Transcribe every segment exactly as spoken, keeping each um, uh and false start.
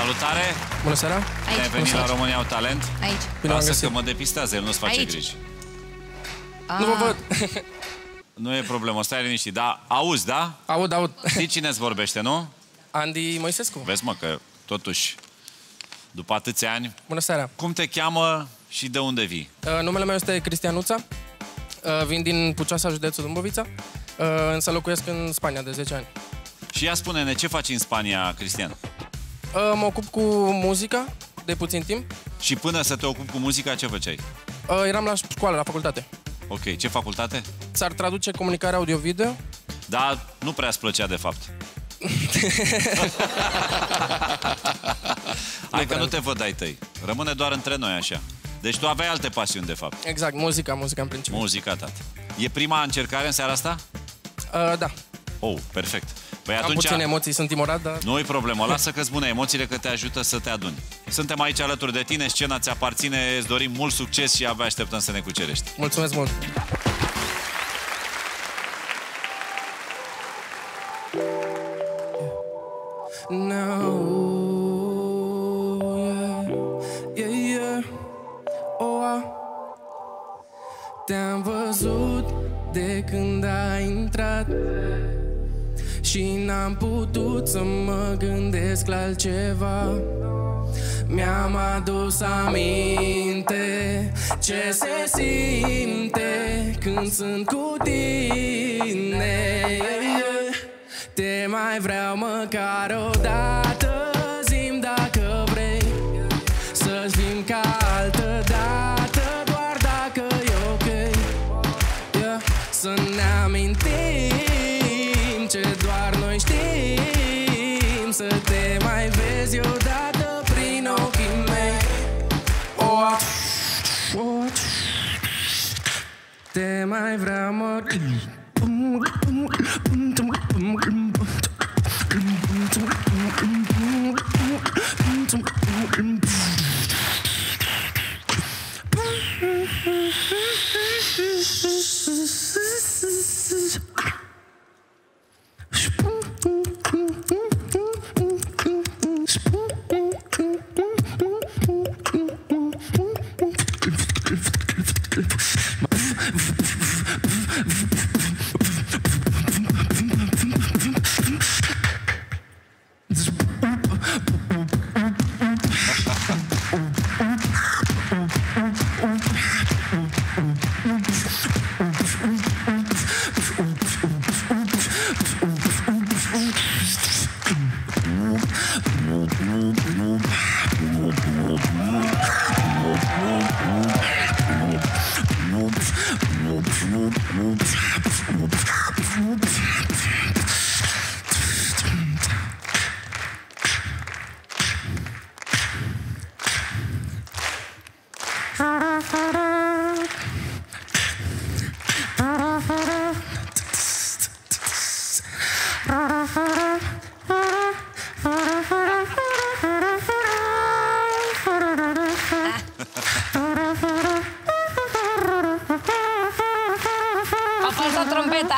Salutare! Bună seara! Aici. Ai venit la România au talent? Aici. Lasă că mă depistează, el nu-ți face Aici. griji. Ah. Nu vă văd. Nu e problemă, stai liniștit. Da, auzi, da? Aud, aud. Știi cine îți vorbește, nu? Andy Moisescu. Vezi, mă, că totuși, după atâția ani... Bună seara! Cum te cheamă și de unde vii? Uh, numele meu este Cristian Nuța. Uh, vin din Pucioasa, județul Dâmbovița. Uh, însă locuiesc în Spania de zece ani. Și ia spune-ne, ce faci în Spania, Cristian? Uh, mă ocup cu muzica de puțin timp. Și până să te ocupi cu muzica, ce făceai? Uh, eram la școală, la facultate. Ok, ce facultate? S-ar traduce comunicare audio-video. Da, nu prea îți plăcea, de fapt. Hai că nu te văd ai tăi. Rămâne doar între noi, așa. Deci tu aveai alte pasiuni, de fapt. Exact, muzica, muzica în principiu. Muzica, tată. E prima încercare în seara asta? Uh, da. Oh, perfect. Păi Am atunci... puține emoții, sunt timorat, dar... Nu-i problemă, lasă că-ți bune emoțiile, că te ajută să te aduni. Suntem aici alături de tine, scena ți aparține, îți dorim mult succes și abia așteptăm să ne cucerești. Mulțumesc mult! No, yeah, yeah, yeah. Oh, ah. Te-am văzut de când ai intrat și n-am putut să mă gândesc la altceva. Mi-am adus aminte ce se simte când sunt cu tine. Te mai vreau măcar o dată, zi-mi dacă vrei să-ți fim ca altă dată, doar dacă e ok, yeah. Să ne amintim ce doar noi știm, să te mai vezi odată prin ochii mei. Oh, oh, te mai vreau măcar. A fost o trompeta.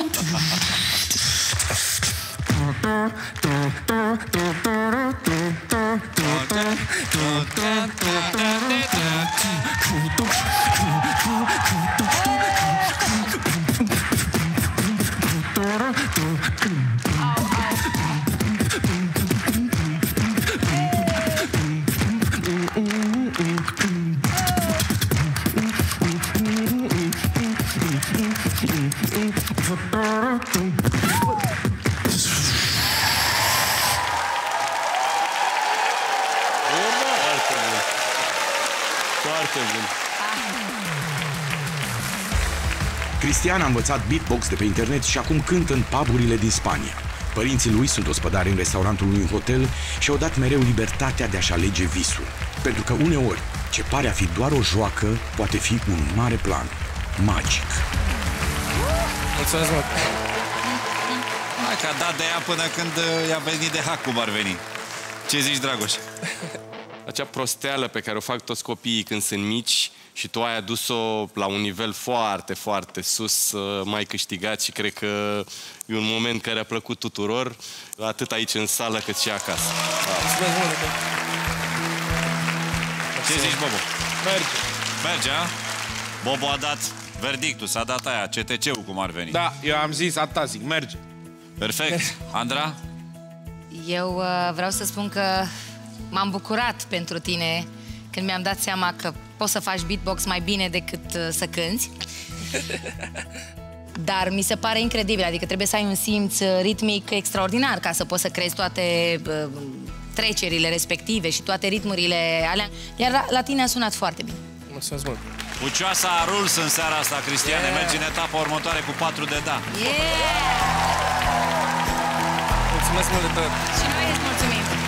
Foarte bun. Cristian a învățat beatbox de pe internet și acum cântă în puburile din Spania. Părinții lui sunt ospădari în restaurantul unui hotel și au dat mereu libertatea de a-și alege visul. Pentru că uneori, ce pare a fi doar o joacă, poate fi un mare plan. Magic. Mulțumesc mult! Hai că a dat de ea până când i-a venit de hack, cum ar veni. Ce zici, Dragoș? acea prosteală pe care o fac toți copiii când sunt mici și tu ai adus-o la un nivel foarte, foarte sus, mai câștigat și cred că e un moment care a plăcut tuturor, atât aici în sală cât și acasă. Mulțumesc mult! Ce zici, Bobo? Merge! Merge, a? Bobo a dat verdictul, s-a dat aia, C T C-ul cum ar veni. Da, eu am zis, atâta zic, merge! Perfect. Andra? Eu uh, vreau să spun că m-am bucurat pentru tine când mi-am dat seama că poți să faci beatbox mai bine decât uh, să cânți. Dar mi se pare incredibil, adică trebuie să ai un simț ritmic extraordinar ca să poți să crezi toate uh, trecerile respective și toate ritmurile alea. Iar la, la tine a sunat foarte bine. Mulțumesc mult! Pucioasa Rules în seara asta, Cristiane. Yeah. Mergi în etapa următoare cu patru de da. Yeah! Mulțumesc mult de tot! Și noi îți mulțumim!